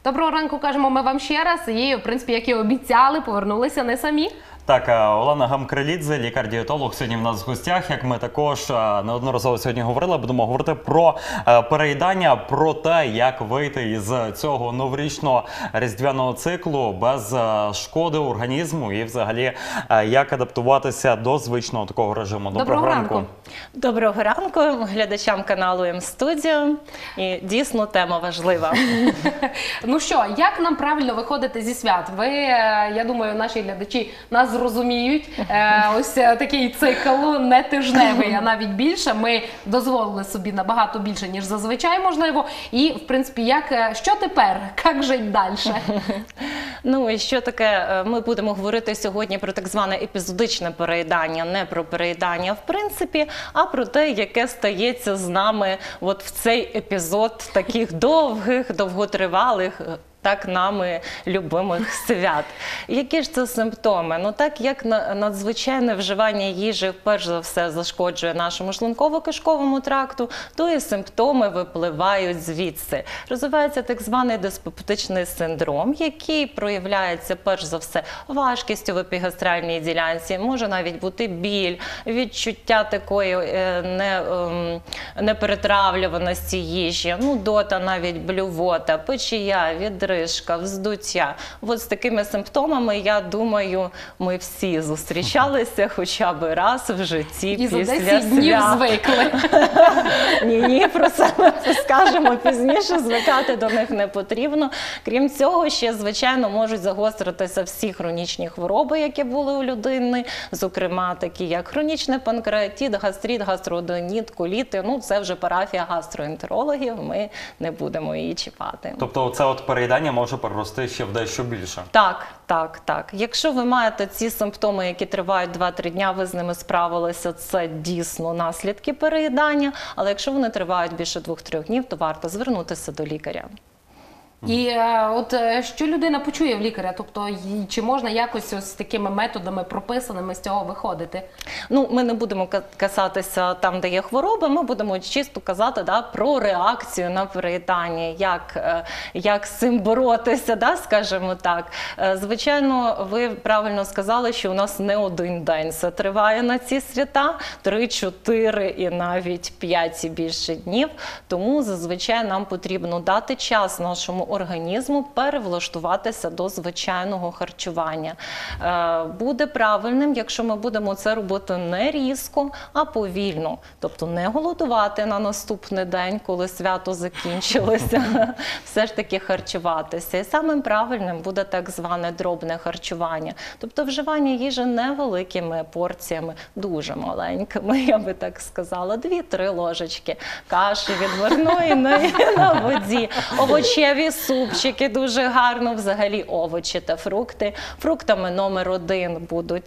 Доброго ранку, кажемо ми вам ще раз. І, в принципі, як і обіцяли, повернулися не самі. Так, Олена Гамкралідзе, лікар-дієтолог, сьогодні в нас в гостях. Як ми також неодноразово сьогодні говорили, будемо говорити про переїдання, про те, як вийти із цього новорічного різдвяного циклу без шкоди організму і взагалі як адаптуватися до звичного такого режиму. Доброго ранку. Доброго ранку глядачам каналу М-студіо. І дійсно тема важлива. Ну що, як нам правильно виходити зі свят? Ви, я думаю, наші глядачі нас зрозуміють. Ось такий цикл не тижневий, а навіть більше. Ми дозволили собі набагато більше, ніж зазвичай, можливо. І, в принципі, що тепер? Як жити далі? Ну і що таке? Ми будемо говорити сьогодні про так зване епізодичне переїдання, не про переїдання в принципі, а про те, яке стається з нами от в цей епізод таких довгих, довготривалих, так нами любимих свят. Які ж це симптоми? Ну так як надзвичайне вживання їжі перш за все зашкоджує нашому шлунково-кишковому тракту, то і симптоми випливають звідси. Розвивається так званий диспептичний синдром, який проявляється перш за все важкістю в епігастральній ділянці, може навіть бути біль, відчуття такої неперетравлюваності їжі, нудота, навіть блювота, печія, відрижка, вздуття. От з такими симптомами, я думаю, ми всі зустрічалися хоча б раз в житті після свят. І за 10 днів звикли. Ні, про це ми скажемо пізніше, звикати до них не потрібно. Крім цього, ще, звичайно, можуть загостритися всі хронічні хвороби, які були у людини, зокрема, такі як хронічний панкреатит, гастрит, гастрооденіт, коліти. Ну, це вже парафія гастроентерологів, ми не будемо її чіпати. Тобто це от переїдання може перерости ще в дещо більше? Так. Якщо ви маєте ці симптоми, які тривають 2-3 дня, ви з ними справилися, це дійсно наслідки переїдання, але якщо вони тривають більше 2-3 днів, то варто звернутися до лікаря. І от що людина почує в лікаря? Тобто, чи можна якось ось такими методами прописаними з цього виходити? Ну, ми не будемо касатися там, де є хвороби, ми будемо чисто казати про реакцію на переїдання, як з цим боротися, скажімо так. Звичайно, ви правильно сказали, що у нас не один день це триває на ці свята, 3-4 і навіть 5 і більше днів, тому зазвичай нам потрібно дати час нашому організму перевлаштуватися до звичайного харчування. Буде правильним, якщо ми будемо це робити не різко, а повільно. Тобто не голодувати на наступний день, коли свято закінчилося, все ж таки харчуватися. І самим правильним буде так зване дробне харчування. Тобто вживання їжі невеликими порціями, дуже маленькими, я би так сказала, 2-3 ложечки каші відварної на воді, овочеві супчики дуже гарно, взагалі овочі та фрукти. Фруктами номер 1 будуть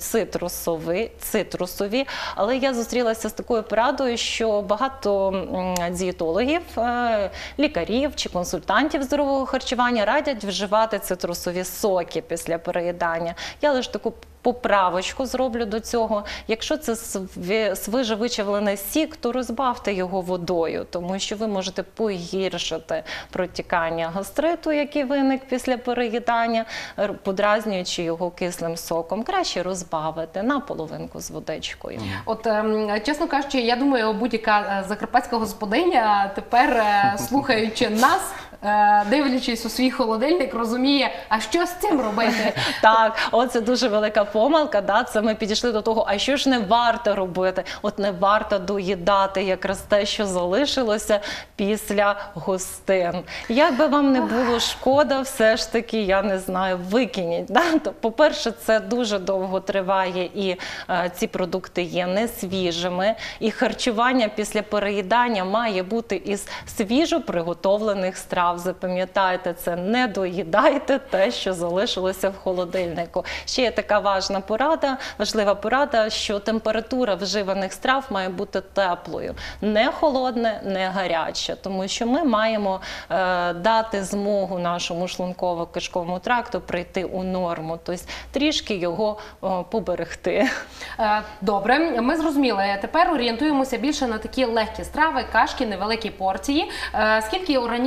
цитрусові, але я зустрілася з такою порадою, що багато дієтологів, лікарів чи консультантів здорового харчування радять вживати цитрусові соки після переїдання. Я лише таку поправочку зроблю до цього. Якщо це свіжовичавлений сік, то розбавте його водою, тому що ви можете погіршити протікання гастриту, який виник після переїдання, подразнюючи його кислим соком. Краще розбавити на половинку з водичкою. От, чесно кажучи, я думаю, будь-яка закарпатська господиня тепер, слухаючи нас, дивлячись у свій холодильник, розуміє, а що з цим робити? Так, оце дуже велика помилка, це ми підійшли до того, а що ж не варто робити? От не варто доїдати якраз те, що залишилося після гостин. Як би вам не було шкода, все ж таки, я не знаю, викиніть. По-перше, це дуже довго триває і ці продукти є не свіжими. І харчування після переїдання має бути із свіжо приготовлених страв. Запам'ятайте це, не доїдайте те, що залишилося в холодильнику. Ще є така важлива порада, що температура вживаних страв має бути теплою. Не холодне, не гаряче, тому що ми маємо дати змогу нашому шлунково-кишковому тракту прийти у норму, тобто трішки його поберегти. Добре, ми зрозуміли. Тепер орієнтуємося більше на такі легкі страви, кашки, невеликі порції. Скільки організму потрібно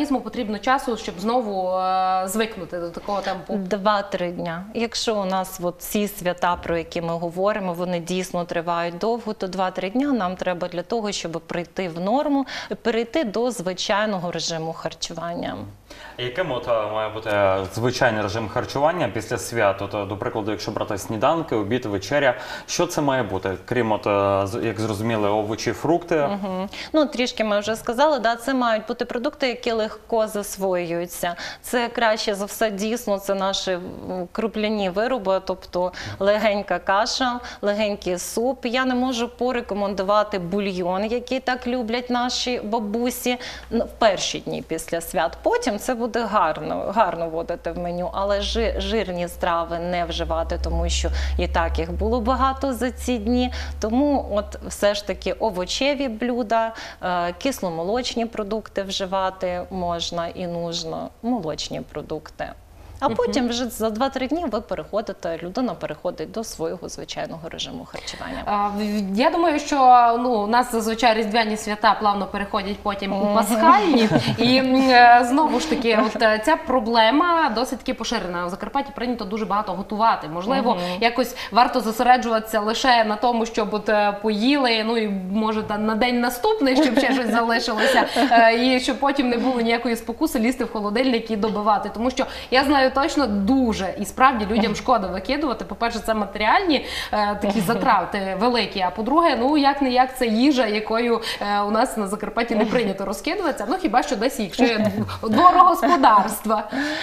потрібно часу, щоб знову звикнути до такого темпу? 2-3 дня. Якщо у нас от ці свята, про які ми говоримо, вони дійсно тривають довго, то 2-3 дня нам треба для того, щоб прийти в норму, перейти до звичайного режиму харчування. Яким має бути звичайний режим харчування після свят? До прикладу, якщо брати сніданки, обід, вечеря, що це має бути? Крім, як зрозуміли, овочі, фрукти? Ну, трішки ми вже сказали, да, це мають бути продукти, які легко засвоюються. Це краще за все, дійсно, це наші крупляні вироби, тобто легенька каша, легенький суп. Я не можу порекомендувати бульйон, який так люблять наші бабусі в перші дні після свят. Потім це буде гарно вводити в меню, але жирні страви не вживати, тому що і так їх було багато за ці дні. Тому от все ж таки овочеві блюда, кисломолочні продукти вживати можна і нужно, молочні продукти. А потім вже за 2-3 дні людина переходить до свого звичайного режиму харчування. Я думаю, що у нас зазвичай різдвяні свята плавно переходять потім у пасхальні. І знову ж таки, ця проблема досить таки поширена. У Закарпатті прийнято дуже багато готувати. Можливо, якось варто зосереджуватися лише на тому, щоб поїли, і може на день наступний, щоб ще щось залишилося, і щоб потім не було ніякої спокуси лізти в холодильник і добивати. Тому що я знаю точно дуже, і справді людям шкода викидувати. По-перше, це матеріальні такі затрати великі, а по-друге, як-не-як це їжа, якою у нас на Закарпатті не прийнято розкидуватися, хіба що десь, якщо є дворогосподарства.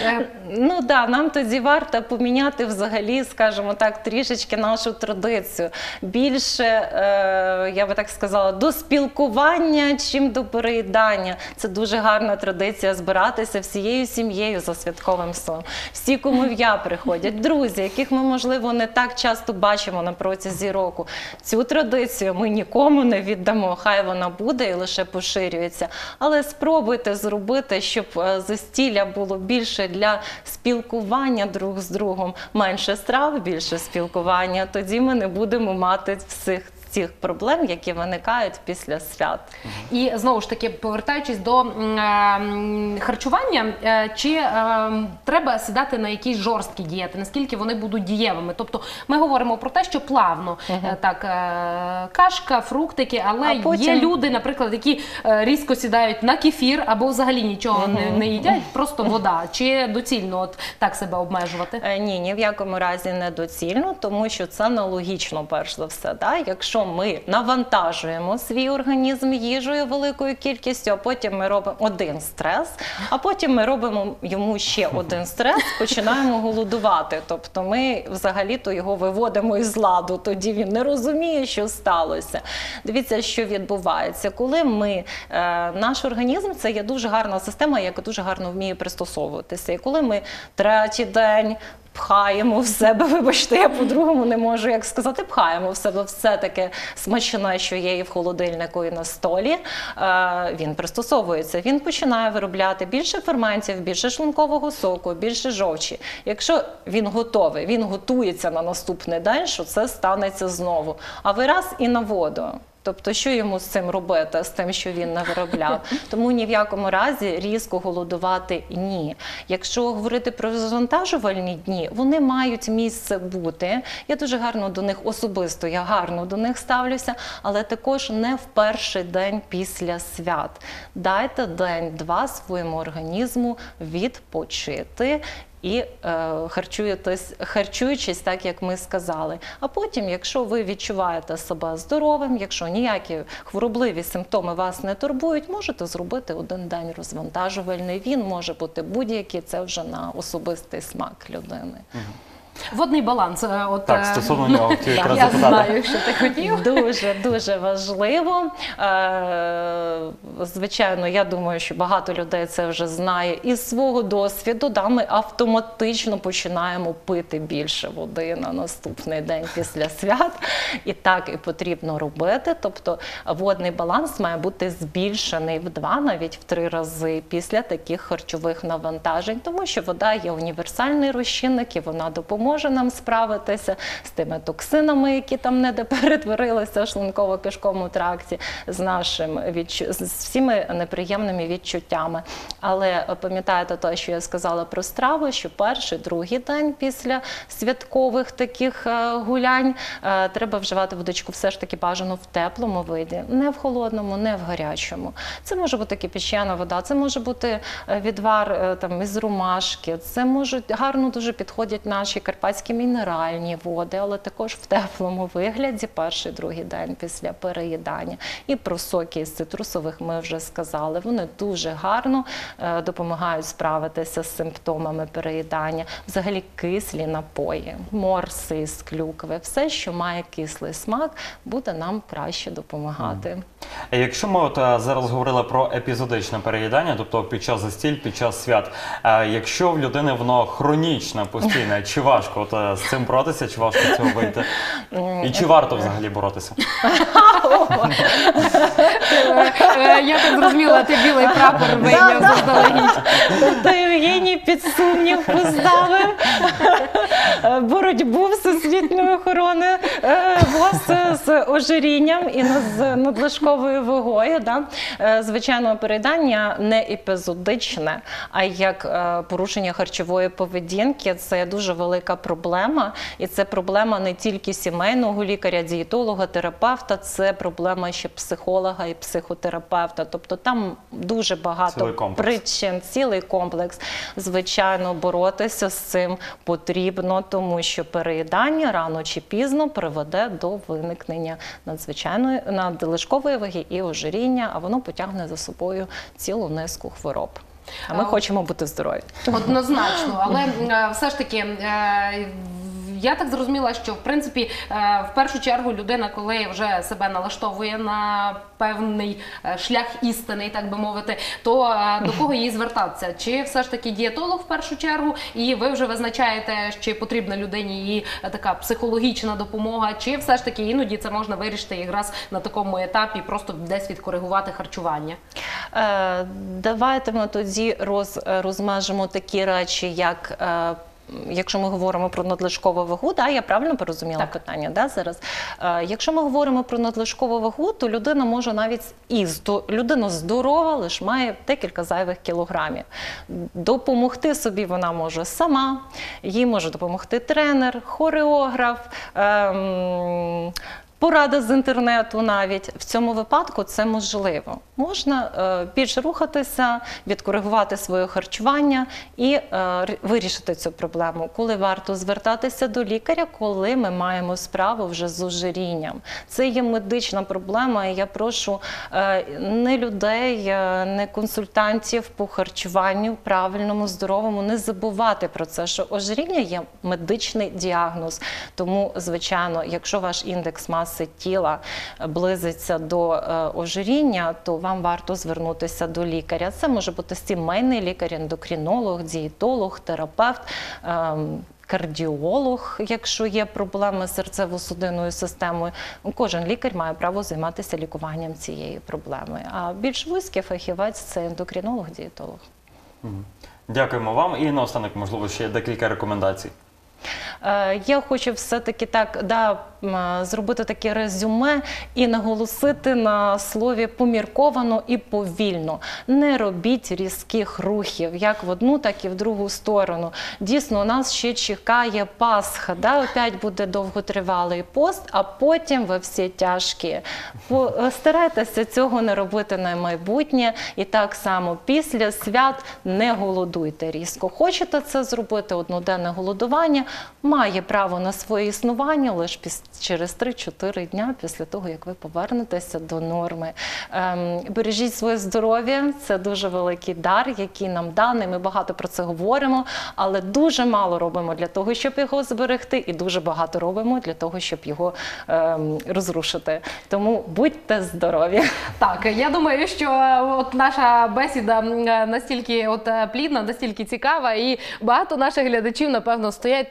Ну так, нам тоді варто поміняти взагалі, скажімо так, трішечки нашу традицію. Більше, я би так сказала, до спілкування, чим до переїдання. Це дуже гарна традиція збиратися всією сім'єю за святковим столом. Всі кумов'я приходять, друзі, яких ми, можливо, не так часто бачимо на протязі року. Цю традицію ми нікому не віддамо, хай вона буде і лише поширюється. Але спробуйте зробити, щоб застілля було більше для спілкування друг з другом, менше страв, більше спілкування. Тоді ми не будемо мати всіх цих проблем, які виникають після свят. І знову ж таки, повертаючись до харчування, чи треба сідати на якісь жорсткі дієти, наскільки вони будуть дієвими? Тобто ми говоримо про те, що плавно, так, кашка, фруктики, але є люди, наприклад, які різко сідають на кефір або взагалі нічого не їдять, просто вода. Чи доцільно так себе обмежувати? Ні в якому разі не доцільно, тому що це нелогічно, перш за все. Да? Якщо ми навантажуємо свій організм їжею великою кількістю, а потім ми робимо один стрес, а потім ми робимо йому ще один стрес, починаємо голодувати. Тобто ми взагалі-то його виводимо із ладу, тоді він не розуміє, що сталося. Дивіться, що відбувається. Коли наш організм – це є дуже гарна система, яка дуже гарно вміє пристосовуватися. І коли ми третій день пхаємо в себе, вибачте, я по-другому не можу як сказати, пхаємо в себе все таке смачне, що є і в холодильнику, і на столі, він пристосовується, він починає виробляти більше ферментів, більше шлункового соку, більше жовчі. Якщо він готовий, він готується на наступний день, що це станеться знову. А ви раз і на воду. Тобто, що йому з цим робити, з тим, що він не виробляв? Тому ні в якому разі різко голодувати – ні. Якщо говорити про розвантажувальні дні, вони мають місце бути. Я дуже гарно до них особисто, я гарно до них ставлюся, але також не в перший день після свят. Дайте день-два своєму організму відпочити і харчуючись так, як ми сказали. А потім, якщо ви відчуваєте себе здоровим, якщо ніякі хворобливі симптоми вас не турбують, можете зробити один день розвантажувальний. Він може бути будь-який, це вже на особистий смак людини. Водний баланс. Так, стосовно нього хотів якраз я запитати. знаю, що ти хотів. Дуже важливо. Звичайно, я думаю, що багато людей це вже знає. Із свого досвіду ми автоматично починаємо пити більше води на наступний день після свят. І так і потрібно робити. Тобто водний баланс має бути збільшений в 2, навіть в 3 рази після таких харчових навантажень. Тому що вода є універсальний розчинник і вона допоможе допоможе нам справитися з тими токсинами, які там не перетворилися в шлунково-кишковому тракті, з всіми неприємними відчуттями. Але пам'ятаєте те, що я сказала про страву, що перший, другий день після святкових таких гулянь треба вживати водичку все ж таки бажано в теплому виді, не в холодному, не в гарячому. Це може бути кипячена вода, це може бути відвар там, із ромашки, це можуть гарно дуже підходять наші карпатські мінеральні води, але також в теплому вигляді перший, другий день після переїдання. І про соки із цитрусових ми вже сказали. Вони дуже гарно допомагають справитися з симптомами переїдання. Взагалі кислі напої, морси із клюкви, все, що має кислий смак, буде нам краще допомагати. Якщо ми зараз говорили про епізодичне переїдання, тобто під час застіль, під час свят, якщо в людини воно хронічне, постійне, чи важко з цим боротися, чи важко з цього вийти? І чи варто взагалі боротися? Я так зрозуміла, ти білий прапор вийняв заздалегідь. Тобто Євгеній під сумнів поставив боротьбу Всесвітньої охорони власне з ожирінням і з надлишковою вагою. Звичайно, переїдання не епізодичне, а як порушення харчової поведінки. Це дуже велика проблема. І це проблема не тільки сімейного лікаря, дієтолога, терапевта, це проблема ще психолога і психотерапевта. Тобто там дуже багато причин, цілий комплекс. Звичайно, боротися з цим потрібно, тому що переїдання рано чи пізно приведе до виникнення надзвичайної надлишкової ваги і ожиріння, а воно потягне за собою цілу низку хвороб. А ми хочемо бути здорові. Однозначно, але все ж таки я так зрозуміла, що в принципі в першу чергу людина, коли вже себе налаштовує на певний шлях істини, так би мовити, то до кого їй звертатися? Чи все ж таки дієтолог в першу чергу, і ви вже визначаєте, чи потрібна людині її така психологічна допомога, чи все ж таки іноді це можна вирішити якраз на такому етапі, просто десь відкоригувати харчування? Давайте ми тоді розмежемо такі речі, як якщо ми говоримо про надлишкову вагу, я правильно порозуміла питання зараз? Якщо ми говоримо про надлишкову вагу, то людина може навіть людина здорова, лише має декілька зайвих кілограмів. Допомогти собі вона може сама, їй може допомогти тренер, хореограф, порада з інтернету навіть. В цьому випадку це можливо. Можна більше рухатися, відкоригувати своє харчування і вирішити цю проблему. Коли варто звертатися до лікаря, коли ми маємо справу вже з ожирінням. Це є медична проблема, і я прошу не людей, не консультантів по харчуванню правильному, здоровому, не забувати про це, що ожиріння є медичний діагноз. Тому, звичайно, якщо ваш індекс маси тіла близиться до ожиріння, то вам варто звернутися до лікаря. Це може бути сімейний лікар, ендокринолог, дієтолог, терапевт, кардіолог, якщо є проблеми з серцево-судинною системою. Кожен лікар має право займатися лікуванням цієї проблеми. А більш вузький фахівець – це ендокринолог, дієтолог. Дякуємо вам. І наостанок, можливо, ще декілька рекомендацій. Я хочу все-таки зробити таке резюме і наголосити на слові помірковано і повільно. Не робіть різких рухів, як в одну, так і в другу сторону. Дійсно, у нас ще чекає Пасха, опять буде довготривалий пост, а потім ви всі тяжкі. Старайтеся цього не робити на майбутнє. І так само після свят не голодуйте різко. Хочете це зробити, одноденне голодування має право на своє існування лише через 3-4 дня після того, як ви повернетеся до норми. Бережіть своє здоров'я, це дуже великий дар, який нам даний, ми багато про це говоримо, але дуже мало робимо для того, щоб його зберегти, і дуже багато робимо для того, щоб його розрушити. Тому будьте здорові! Так, я думаю, що от наша бесіда настільки плідна, настільки цікава, і багато наших глядачів, напевно, стоять там десь із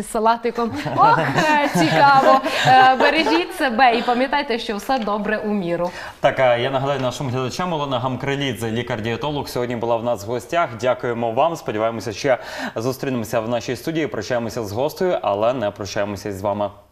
із салатиком. Ох, цікаво. Бережіть себе і пам'ятайте, що все добре у міру. Так, я нагадаю нашим глядачам, Олена Гамкралідзе, лікар-дієтолог, сьогодні була в нас в гостях. Дякуємо вам. Сподіваємося, ще зустрінемося в нашій студії. Прощаємося з гостею, але не прощаємося з вами.